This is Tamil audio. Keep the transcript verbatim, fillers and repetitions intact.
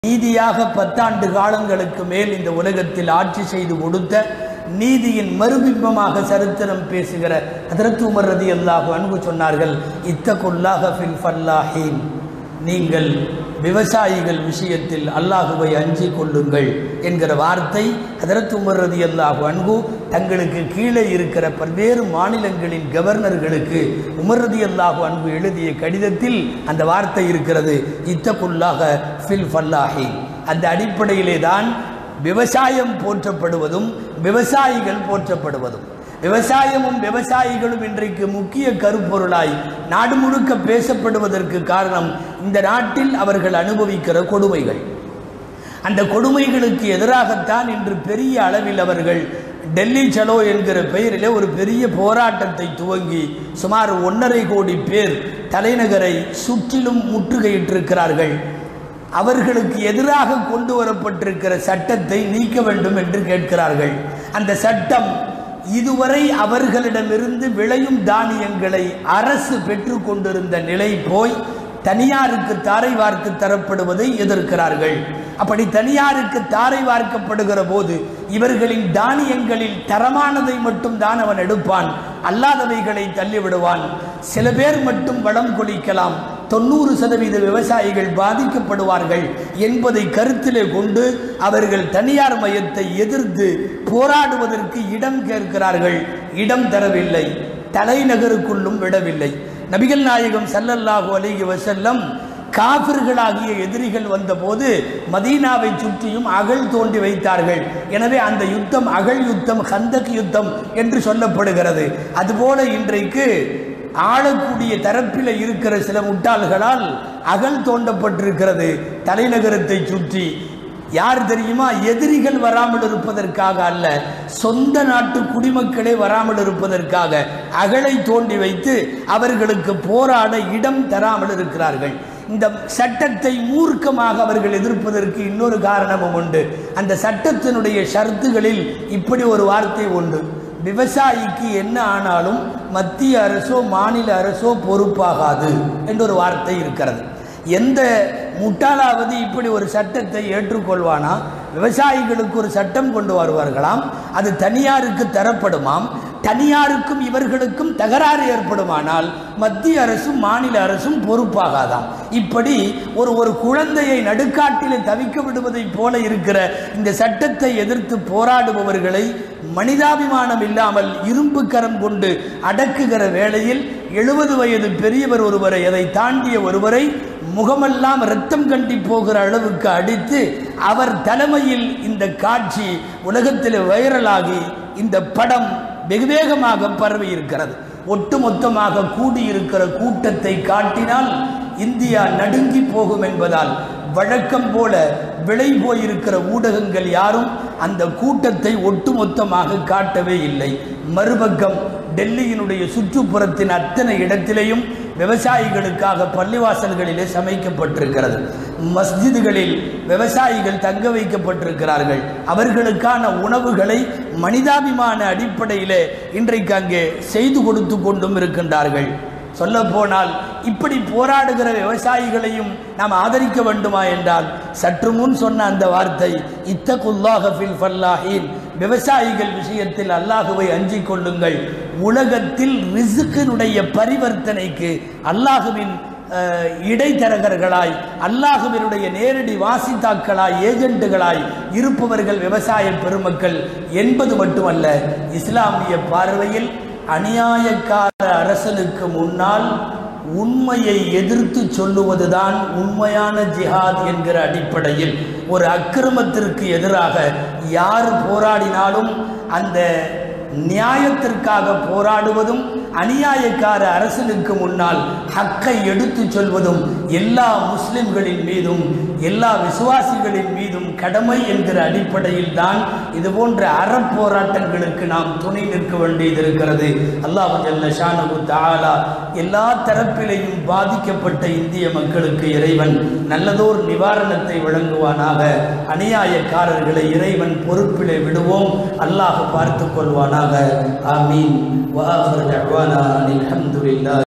நீதியாக பத்தாண்டு காலங்களுக்கு மேல் இந்த உலகத்தில் ஆட்சி செய்து கொடுத்த நீதியின் மறுபிம்பமாக சரித்திரம் பேசுகிற ஹஜ்ரத் உமர் ரலியல்லாஹு அன்ஹு சொன்னார்கள், இத்தகுல்லாஹ ஃபில் ஃபல்லாஹீன், நீங்கள் விவசாயிகள் விஷயத்தில் அல்லாஹுவை அஞ்சி கொள்ளுங்கள் என்கிற வார்த்தை ஹஜ்ரத் உமர் ரலியல்லாஹு அன்ஹு தங்களுக்கு கீழே இருக்கிற பல்வேறு மாநிலங்களின் கவர்னர்களுக்கு உமர் ரலியல்லாஹு அன்ஹு எழுதிய கடிதத்தில் அந்த வார்த்தை இருக்கிறது, இத்தகுல்லாஹ ஃபில் ஃபல்லாஹீன். அந்த அடிப்படையிலே தான் விவசாயம் போற்றப்படுவதும் விவசாயிகள் போற்றப்படுவதும் விவசாயமும் விவசாயிகளும் இன்றைக்கு முக்கிய கருப்பொருளாய் நாடு முழுக்க பேசப்படுவதற்கு காரணம் இந்த நாட்டில் அவர்கள் அனுபவிக்கிற கொடுமைகள். அந்த கொடுமைகளுக்கு எதிராகத்தான் இன்று பெரிய அளவில் அவர்கள் டெல்லி சலோ என்கிற பெயரிலே ஒரு பெரிய போராட்டத்தை துவங்கி சுமார் ஒன்றரை கோடி பேர் தலைநகரை சுற்றிலும் முற்றுகையிட்டிருக்கிறார்கள். அவர்களுக்கு எதிராக கொண்டு வரப்பட்டிருக்கிற சட்டத்தை நீக்க வேண்டும் என்று கேட்கிறார்கள். அந்த சட்டம் இதுவரை அவர்களிடமிருந்து விளையும் தானியங்களை அரசு பெற்று கொண்டிருந்த நிலை போய் தனியாருக்கு தாரை வார்த்து தரப்படுவதை எதிர்க்கிறார்கள். அப்படி தனியாருக்கு தாரை வார்க்கப்படுகிற போது இவர்களின் தானியங்களில் தரமானதை மட்டும் தான் அவன் எடுப்பான், அல்லாதவைகளை தள்ளிவிடுவான். சில பேர் மட்டும் வளம் கொளிக்கலாம், தொண்ணூறு சதவீத விவசாயிகள் பாதிக்கப்படுவார்கள் என்பதை கருத்திலே கொண்டு அவர்கள் தனியார் மயத்தை எதிர்த்து போராடுவதற்கு இடம் கேட்கிறார்கள். இடம் தரவில்லை, தலைநகருக்குள்ளும் விடவில்லை. நபிகள் நாயகம் ஸல்லல்லாஹு அலைஹி வஸல்லம் காஃபிர்களாகிய எதிரிகள் வந்தபோது மதீனாவை சுற்றியும் அகழ் தோண்டி வைத்தார்கள். எனவே அந்த யுத்தம் அகழ் யுத்தம், கந்தக் யுத்தம் என்று சொல்லப்படுகிறது. அதுபோல இன்றைக்கு ஆளக்கூடிய தரப்பில் இருக்கிற சில முட்டாள்களால் அகழ் தோண்டப்பட்டிருக்கிறது தலைநகரத்தை சுற்றி. யார் தெரியுமா? எதிரிகள் வராமல் இருப்பதற்காக அல்ல, சொந்த நாட்டு குடிமக்களே வராமல் இருப்பதற்காக அகழை தோண்டி வைத்து அவர்களுக்கு போராட இடம் தராமல் இருக்கிறார்கள். இந்த சட்டத்தை மூர்க்கமாக அவர்கள் எதிர்ப்பதற்கு இன்னொரு காரணமும் உண்டு. அந்த சட்டத்தினுடைய ஷர்த்துகளில் இப்படி ஒரு வார்த்தை உண்டு, விவசாயிக்கு என்ன ஆனாலும் மத்திய அரசோ மாநில அரசோ பொறுப்பாகாது என்று ஒரு வார்த்தை இருக்கிறது. எந்த முட்டாளாவது இப்படி ஒரு சட்டத்தை ஏற்றுக்கொள்வானா? விவசாயிகளுக்கு ஒரு சட்டம் கொண்டு வருவார்களாம், அது தனியாருக்கு தரப்படுமாம், தனியாருக்கும் இவர்களுக்கும் தகராறு ஏற்படுமானால் மத்திய அரசும் மாநில அரசும் பொறுப்பாகாதாம். இப்படி ஒரு ஒரு குழந்தையை நடுக்காட்டிலே தவிக்க விடுவதை போல இருக்கிற இந்த சட்டத்தை எதிர்த்து போராடுபவர்களை மனிதாபிமானம் இல்லாமல் இரும்பு கரம் கொண்டு அடக்குகிற வேளையில் எழுபது வயது பெரியவர் ஒருவரை, அதை தாண்டிய ஒருவரை முகமெல்லாம் இரத்தம் கண்டி போகிற அளவுக்கு அடித்து அவர் தலைமையில் இந்த காட்சி உலகத்தில் வைரலாகி இந்த படம் வெகு வேகமாக பரவி இருக்கிறது. ஒட்டுமொத்தமாக கூடியிருக்கிற கூட்டத்தை காட்டினால் இந்தியா நடுங்கி போகும் என்பதால் வழக்கம் போல விளை போயிருக்கிற ஊடகங்கள் யாரும் அந்த கூட்டத்தை ஒட்டுமொத்தமாக காட்டவே இல்லை. மறுபக்கம் டெல்லியினுடைய சுற்றுப்புறத்தின் அத்தனை இடத்திலேயும் விவசாயிகளுக்காக பள்ளிவாசல்களிலே சமைக்கப்பட்டிருக்கிறது. மஸ்ஜிதுகளில் விவசாயிகள் தங்க வைக்கப்பட்டிருக்கிறார்கள். அவர்களுக்கான உணவுகளை மனிதாபிமான அடிப்படையிலே இன்றைக்கு அங்கே செய்து கொடுத்து கொண்டும் இருக்கின்றார்கள். சொல்ல போனால் இப்படி போராடுகிற விவசாயிகளையும் நாம் ஆதரிக்க வேண்டுமா என்றால் சற்று முன் சொன்ன அந்த வார்த்தை இத்தகுல்லாஹ ஃபில் ஃபல்லாஹீன், விவசாயிகள் விஷயத்தில் அல்லாஹுவை அஞ்சிக் கொள்ளுங்கள். உலகத்தில் ரிஸ்கினுடைய பரிவர்த்தனைக்கு அல்லாஹுவின் இடைத்தரகர்களாய், அல்லாஹுவினுடைய நேரடி வாசித்தாக்களாய், ஏஜென்ட்டுகளாய் இருப்பவர்கள் விவசாய பெருமக்கள் என்பது மட்டுமல்ல, இஸ்லாமிய பார்வையில் அநியாயக்கார அரசனுக்கு முன்னால் உண்மையை எதிர்த்து சொல்லுவதுதான் உண்மையான ஜிஹாத் என்கிற அடிப்படையில் ஒரு அக்கிரமத்திற்கு எதிராக யார் போராடினாலும் அந்த நியாயத்திற்காக போராடுவதும் அநியாயக்கார அரசனுக்கு முன்னால் ஹக்கை எடுத்து சொல்வதும் எல்லா முஸ்லிம்களின் மீதும் எல்லா விசுவாசிகளின் மீதும் கடமை என்கிற அடிப்படையில் தான் இது போன்ற அறப்போராட்டங்களுக்கு நாம் துணை நிற்க வேண்டியது இருக்கிறது. அல்லாஹ் ஜல்ல ஷானஹு தஆலா எல்லா தரப்பிலையும் பாதிக்கப்பட்ட இந்திய மக்களுக்கு இறைவன் நல்லதோர் நிவாரணத்தை வழங்குவானாக. அநியாயக்காரர்களை இறைவன் பொறுப்பிலே விடுவோம், அல்லாஹ் பார்த்து கொள்வானாக. ஆமீன். வஆஹிரு தஅவானா அல்ஹம்துலில்லாஹ்.